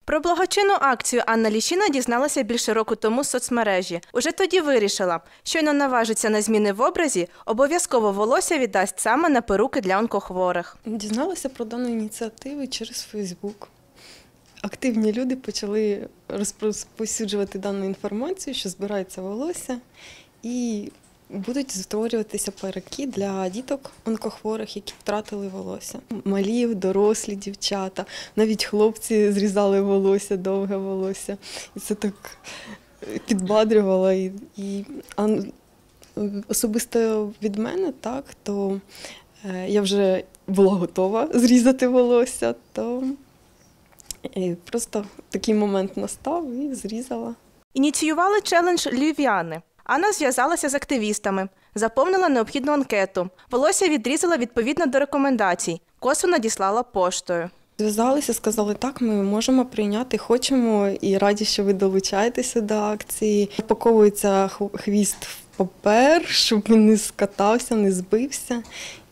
Про благочинну акцію Анна Ліщина дізналася більше року тому з соцмережі. Уже тоді вирішила, щойно наважиться на зміни в образі, обов'язково волосся віддасть саме на перуки для онкохворих. Дізналася про дану ініціативу через Фейсбук. Активні люди почали розповсюджувати дану інформацію, що збирається волосся, і будуть створюватися перуки для діток онкохворих, які втратили волосся. Малі, дорослі дівчата, навіть хлопці зрізали волосся, довге волосся. І це так підбадрювало. А особисто від мене, так, то я вже була готова зрізати волосся, то просто такий момент настав і зрізала. Ініціювали челендж львів'яни. Анна зв'язалася з активістами, заповнила необхідну анкету. Волосся відрізала відповідно до рекомендацій. Косу надіслала поштою. Зв'язалися, сказали, так, ми можемо прийняти, хочемо і раді, що ви долучаєтеся до акції. Упаковується хвіст в папер, щоб він не скатався, не збився,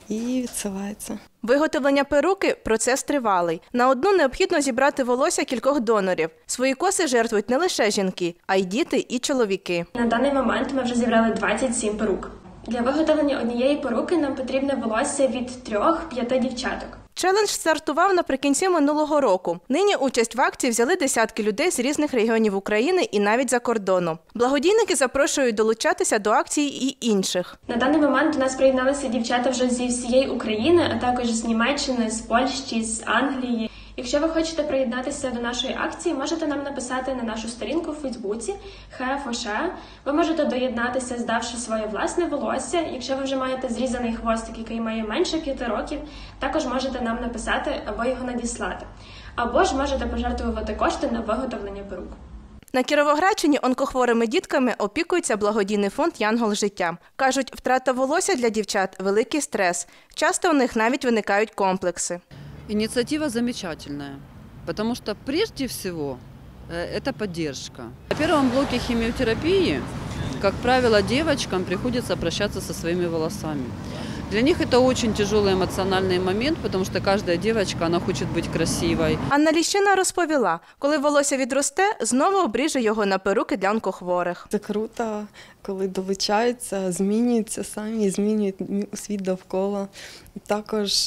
і відсилається. Виготовлення перуки – процес тривалий. На одну необхідно зібрати волосся кількох донорів. Свої коси жертвують не лише жінки, а й діти і чоловіки. На даний момент ми вже зібрали 27 перук. Для виготовлення однієї перуки нам потрібне волосся від 3-5 дівчаток. Челендж стартував наприкінці минулого року. Нині участь в акції взяли десятки людей з різних регіонів України і навіть за кордону. Благодійники запрошують долучатися до акції і інших. На даний момент до нас приєдналися дівчата вже зі всієї України, а також з Німеччини, з Польщі, з Англії. Якщо ви хочете приєднатися до нашої акції, можете нам написати на нашу сторінку в Фейсбуці «Хефоше». Ви можете доєднатися, здавши своє власне волосся. Якщо ви вже маєте зрізаний хвостик, який має менше 5 років, також можете нам написати або його надіслати. Або ж можете пожертвувати кошти на виготовлення перук. На Кіровоградщині онкохворими дітками опікується благодійний фонд «Янгол життя». Кажуть, втрата волосся для дівчат – великий стрес. Часто у них навіть виникають комплекси. Инициатива замечательная, потому что прежде всего это поддержка. На первом блоке химиотерапии, как правило, девочкам приходится прощаться со своими волосами. Для них это очень тяжелый эмоциональный момент, потому что каждая девочка, она хочет быть красивой. Анна Ліщина розповіла, коли волосся відросте, знову обріже його на перуки для онкохворих. Це круто, коли долучаються, змінюються самі, змінюють світ довкола. Також,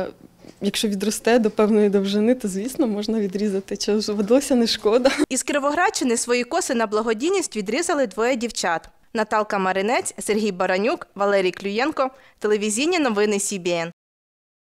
якщо відросте до певної довжини, то, звісно, можна відрізати. Чого ж, волосся не шкода. Із Кіровоградщини свої коси на благодійність відрізали двоє дівчат. Наталка Маринець, Сергій Баранюк, Валерій Клюєнко. Телевізійні новини СІБІН.